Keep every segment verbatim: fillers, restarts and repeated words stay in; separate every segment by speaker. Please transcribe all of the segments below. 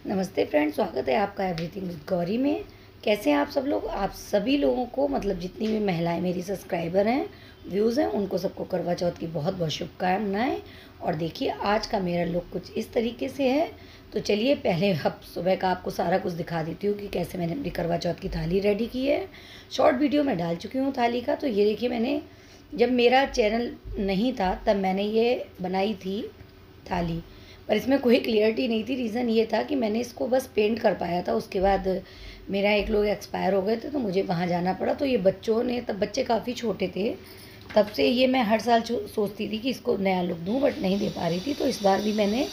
Speaker 1: नमस्ते फ्रेंड्स, स्वागत है आपका एवरीथिंग विद गौरी में। कैसे हैं आप सब लोग। आप सभी लोगों को, मतलब जितनी भी महिलाएं मेरी सब्सक्राइबर हैं, व्यूज़ हैं, उनको सबको करवा चौथ की बहुत बहुत शुभकामनाएं। और देखिए आज का मेरा लुक कुछ इस तरीके से है। तो चलिए पहले अब सुबह का आपको सारा कुछ दिखा देती हूँ कि कैसे मैंने अपनी करवा चौथ की थाली रेडी की है। शॉर्ट वीडियो में डाल चुकी हूँ थाली का। तो ये देखिए, मैंने जब मेरा चैनल नहीं था तब मैंने ये बनाई थी थाली, पर इसमें कोई क्लियरिटी नहीं थी। रीज़न ये था कि मैंने इसको बस पेंट कर पाया था। उसके बाद मेरा एक लोग एक्सपायर हो गए थे तो मुझे वहाँ जाना पड़ा। तो ये बच्चों ने, तब बच्चे काफ़ी छोटे थे, तब से ये मैं हर साल सोचती थी कि इसको नया लुक दूँ, बट नहीं दे पा रही थी। तो इस बार भी मैंने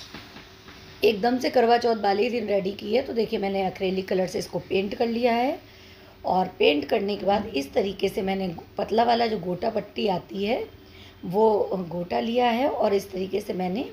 Speaker 1: एकदम से करवा चौथ वाले ही दिन रेडी की है। तो देखिए मैंने एक्रेलिक कलर से इसको पेंट कर लिया है। और पेंट करने के बाद इस तरीके से मैंने पतला वाला जो गोटा पट्टी आती है वो गोटा लिया है। और इस तरीके से मैंने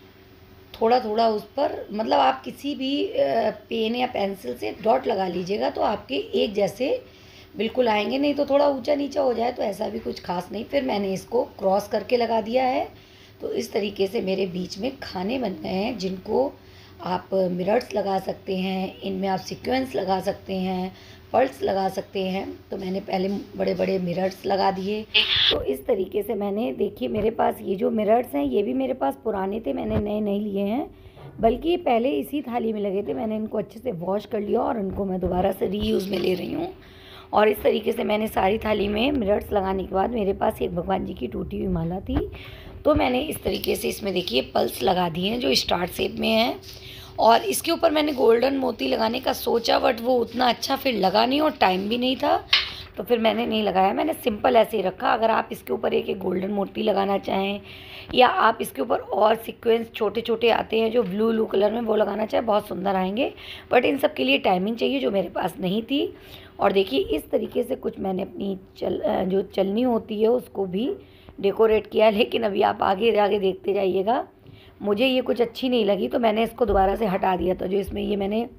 Speaker 1: थोड़ा थोड़ा उस पर, मतलब आप किसी भी पेन या पेंसिल से डॉट लगा लीजिएगा तो आपके एक जैसे बिल्कुल आएंगे। नहीं तो थोड़ा ऊंचा नीचा हो जाए तो ऐसा भी कुछ खास नहीं। फिर मैंने इसको क्रॉस करके लगा दिया है। तो इस तरीके से मेरे बीच में खाने बन गए हैं, जिनको आप मिरर्स लगा सकते हैं, इनमें आप सीक्वेंस लगा सकते हैं, पर्ल्स लगा सकते हैं। तो मैंने पहले बड़े बड़े मिरर्स लगा दिए। तो इस तरीके से मैंने, देखिए मेरे पास ये जो मिरर्स हैं ये भी मेरे पास पुराने थे, मैंने नए नहीं लिए हैं, बल्कि ये पहले इसी थाली में लगे थे। मैंने इनको अच्छे से वॉश कर लिया और इनको मैं दोबारा से रीयूज़ में ले रही हूँ। और इस तरीके से मैंने सारी थाली में मिरर्स लगाने के बाद, मेरे पास एक भगवान जी की टूटी हुई माला थी, तो मैंने इस तरीके से इसमें देखिए पल्स लगा दिए हैं जो स्टार शेप में है। और इसके ऊपर मैंने गोल्डन मोती लगाने का सोचा, बट वो उतना अच्छा फिर लगा नहीं और टाइम भी नहीं था, तो फिर मैंने नहीं लगाया। मैंने सिंपल ऐसे ही रखा। अगर आप इसके ऊपर एक एक गोल्डन मोती लगाना चाहें, या आप इसके ऊपर और सीक्वेंस छोटे छोटे आते हैं जो ब्लू ब्लू कलर में, वो लगाना चाहें, बहुत सुंदर आएंगे। बट इन सब के लिए टाइमिंग चाहिए जो मेरे पास नहीं थी। और देखिए इस तरीके से कुछ मैंने अपनी चल जो चलनी होती है उसको भी डेकोरेट किया। लेकिन अभी आप आगे आगे देखते जाइएगा, मुझे ये कुछ अच्छी नहीं लगी तो मैंने इसको दोबारा से हटा दिया था। जो इसमें ये मैंने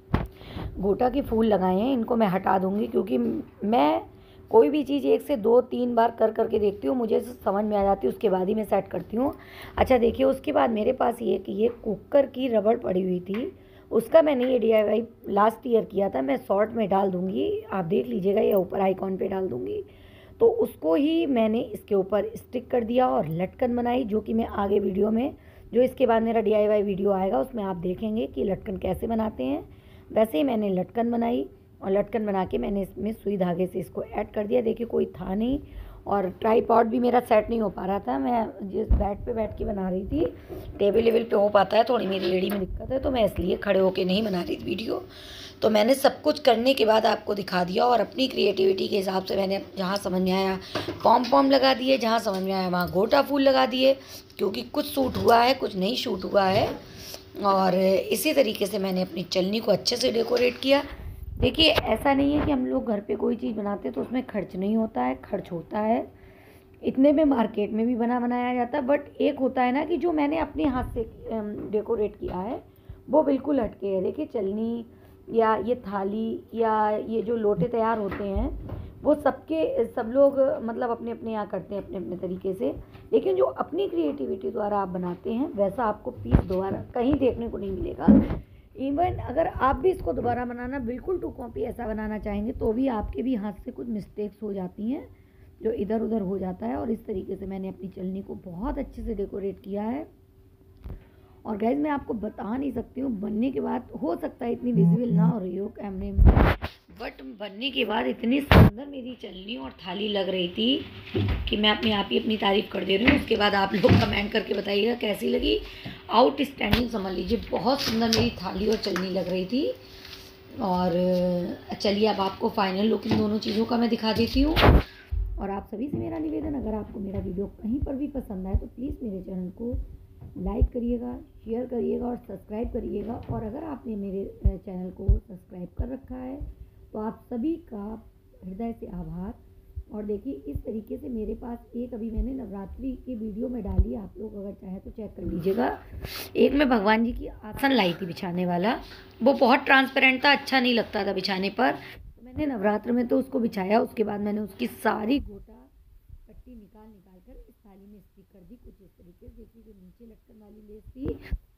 Speaker 1: गोटा के फूल लगाए हैं इनको मैं हटा दूंगी, क्योंकि मैं कोई भी चीज़ एक से दो तीन बार कर करके देखती हूँ, मुझे समझ में आ जाती है, उसके बाद ही मैं सेट करती हूँ। अच्छा देखिए, उसके बाद मेरे पास ये कि ये कुकर की रबड़ पड़ी हुई थी, उसका मैंने ये D I Y last year किया था। मैं शॉर्ट में डाल दूँगी, आप देख लीजिएगा, या ऊपर आइकॉन पे डाल दूँगी। तो उसको ही मैंने इसके ऊपर स्टिक कर दिया और लटकन बनाई, जो कि मैं आगे वीडियो में, जो इसके बाद मेरा डी आई वाई वीडियो आएगा उसमें आप देखेंगे कि लटकन कैसे बनाते हैं। वैसे ही मैंने लटकन बनाई और लटकन बना के मैंने इसमें सुई धागे से इसको ऐड कर दिया। देखिए कोई था नहीं, और ट्राईपॉड भी मेरा सेट नहीं हो पा रहा था। मैं जिस बेड पे बैठ के बना रही थी, टेबल लेवल पे हो पाता है, थोड़ी मेरी एड़ी में दिक्कत है, तो मैं इसलिए खड़े होके नहीं बना रही थी वीडियो। तो मैंने सब कुछ करने के बाद आपको दिखा दिया, और अपनी क्रिएटिविटी के हिसाब से मैंने जहाँ समझ में आया पॉम पॉम लगा दिए, जहाँ समझ में आया वहाँ गोटा फूल लगा दिए, क्योंकि कुछ सूट हुआ है कुछ नहीं शूट हुआ है। और इसी तरीके से मैंने अपनी चलनी को अच्छे से डेकोरेट किया। देखिए ऐसा नहीं है कि हम लोग घर पे कोई चीज़ बनाते तो उसमें खर्च नहीं होता है, खर्च होता है। इतने में मार्केट में भी बना बनाया जाता है, बट एक होता है ना कि जो मैंने अपने हाथ से डेकोरेट किया है वो बिल्कुल हटके है। देखिए चलनी या ये थाली या ये जो लोटे तैयार होते हैं वो सबके सब लोग मतलब अपने अपने यहाँ करते हैं अपने अपने तरीके से, लेकिन जो अपनी क्रिएटिविटी द्वारा आप बनाते हैं वैसा आपको पीस दोबारा कहीं देखने को नहीं मिलेगा। इवन अगर आप भी इसको दोबारा बनाना बिल्कुल टू कॉपी ऐसा बनाना चाहेंगे तो भी आपके भी हाथ से कुछ मिस्टेक्स हो जाती हैं, जो इधर उधर हो जाता है। और इस तरीके से मैंने अपनी चलनी को बहुत अच्छे से डेकोरेट किया है। और गैस मैं आपको बता नहीं सकती हूँ, बनने के बाद हो सकता है इतनी विजिबल ना हो रही हो कैमरे में, बट बनने के बाद इतनी सुंदर मेरी चलनी और थाली लग रही थी कि मैं अपने आप ही अपनी तारीफ़ कर दे रही हूँ। उसके बाद आप लोग कमेंट करके बताइएगा कैसी लगी। आउट स्टैंडिंग समझ लीजिए, बहुत सुंदर मेरी थाली और चलनी लग रही थी। और चलिए अब आपको फाइनल लुक इन दोनों चीज़ों का मैं दिखा देती हूँ। और आप सभी से मेरा निवेदन, अगर आपको मेरा वीडियो कहीं पर भी पसंद आए तो प्लीज़ मेरे चैनल को लाइक करिएगा, शेयर करिएगा और सब्सक्राइब करिएगा। और अगर आपने मेरे चैनल को सब्सक्राइब कर रखा है तो आप सभी का हृदय से आभार। और देखिए इस तरीके से मेरे पास एक अभी मैंने नवरात्रि की वीडियो में डाली, आप लोग अगर चाहे तो चेक कर लीजिएगा। एक मैं भगवान जी की आसन लाई थी बिछाने वाला, वो बहुत ट्रांसपेरेंट था, अच्छा नहीं लगता था बिछाने पर, तो मैंने नवरात्र में तो उसको बिछाया। उसके बाद मैंने उसकी सारी गोटा पट्टी निकाल निकाल कर इस थाली में स्टिक कर दी कुछ इस तरीके से। देखिए जो नीचे लटकन वाली लेस थी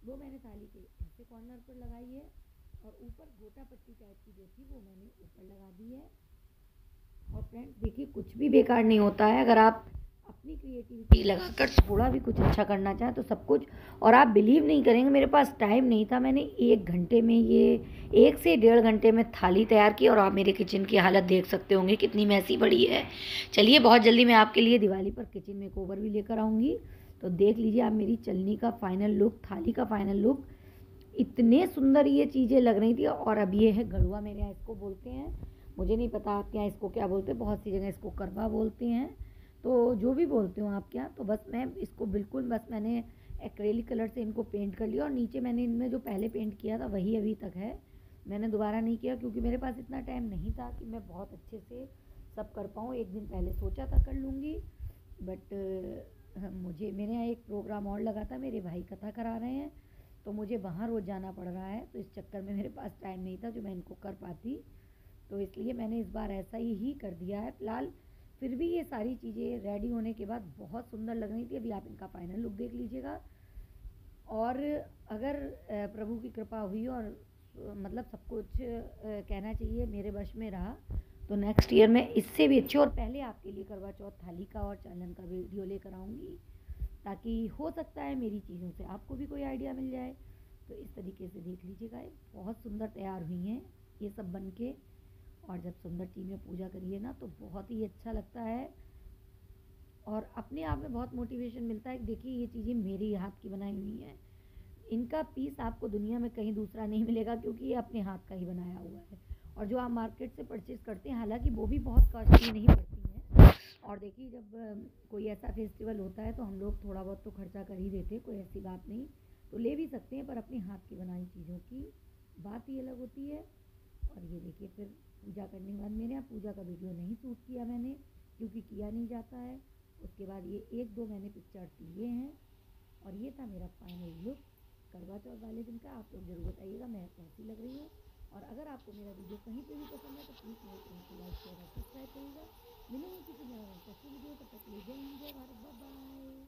Speaker 1: वो मैंने थाली के ऐसे कॉर्नर पर लगाई है और ऊपर गोटा पट्टी टाइप की जो थी वो मैंने ऊपर लगा दी है। और फ्रेंड्स देखिए, कुछ भी बेकार नहीं होता है अगर आप अपनी क्रिएटिविटी लगाकर थोड़ा भी कुछ अच्छा करना चाहें तो सब कुछ। और आप बिलीव नहीं करेंगे, मेरे पास टाइम नहीं था, मैंने एक घंटे में ये एक से डेढ़ घंटे में थाली तैयार की। और आप मेरे किचन की हालत देख सकते होंगे कितनी मैसी पड़ी है। चलिए, बहुत जल्दी मैं आपके लिए दिवाली पर किचन मेकओवर भी लेकर आऊँगी, तो देख लीजिए आप मेरी चलनी का फाइनल लुक, थाली का फाइनल लुक। इतने सुंदर ये चीज़ें लग रही थी। और अब ये है गड़ुआ, मेरे यहाँ इसको बोलते हैं, मुझे नहीं पता आपके यहाँ इसको क्या बोलते हैं, बहुत सी जगह इसको करवा बोलते हैं। तो जो भी बोलते हो आपके यहाँ, तो बस मैं इसको बिल्कुल बस मैंने एक्रेलिक कलर से इनको पेंट कर लिया। और नीचे मैंने इनमें जो पहले पेंट किया था वही अभी तक है, मैंने दोबारा नहीं किया क्योंकि मेरे पास इतना टाइम नहीं था कि मैं बहुत अच्छे से सब कर पाऊँ। एक दिन पहले सोचा था कर लूँगी, बट मुझे मेरे यहाँ एक प्रोग्राम और लगा था, मेरे भाई कथा करा रहे हैं, तो मुझे वहाँ रोज़ जाना पड़ रहा है, तो इस चक्कर में मेरे पास टाइम नहीं था जो मैं इनको कर पाती। तो इसलिए मैंने इस बार ऐसा ही ही कर दिया है फ़िलहाल। फिर भी ये सारी चीज़ें रेडी होने के बाद बहुत सुंदर लग रही थी। अभी आप इनका फाइनल लुक देख लीजिएगा। और अगर प्रभु की कृपा हुई और मतलब सब कुछ कहना चाहिए मेरे वश में रहा, तो नेक्स्ट ईयर में इससे भी अच्छे और पहले आपके लिए करवा चौथ थाली का और चालन का वीडियो लेकर आऊँगी, ताकि हो सकता है मेरी चीज़ों से आपको भी कोई आइडिया मिल जाए। तो इस तरीके से देख लीजिएगा, बहुत सुंदर तैयार हुई हैं ये सब बन के। और जब सुंदर चीज़ में पूजा करिए ना तो बहुत ही अच्छा लगता है और अपने आप में बहुत मोटिवेशन मिलता है। देखिए, ये चीज़ें मेरी हाथ की बनाई हुई हैं, इनका पीस आपको दुनिया में कहीं दूसरा नहीं मिलेगा क्योंकि ये अपने हाथ का ही बनाया हुआ है। और जो आप मार्केट से परचेज़ करते हैं, हालांकि वो भी बहुत कॉस्टली नहीं पड़ती हैं। और देखिए, जब कोई ऐसा फेस्टिवल होता है तो हम लोग थोड़ा बहुत तो खर्चा कर ही देते हैं, कोई ऐसी बात नहीं, तो ले भी सकते हैं, पर अपने हाथ की बनाई चीज़ों की बात ही अलग होती है। और ये देखिए, फिर पूजा करने के बाद मेरे यहाँ पूजा का वीडियो नहीं शूट किया मैंने क्योंकि किया नहीं जाता है। उसके बाद ये एक दो मैंने पिक्चर्स लिए हैं और ये था मेरा फाइनल लुक करवा चौथ वाले दिन का। आप लोग जरूर बताइएगा मैं कैसी लग रही हूँ। और अगर आपको मेरा वीडियो कहीं पे भी पसंद है तो प्लीज़ मेरे चैनल को लाइक शेयर और सब्सक्राइब करिएगा। मिलेंगे किसी नए वीडियो, तब तक ले जय हिंद, जय भारत, बाय बाय।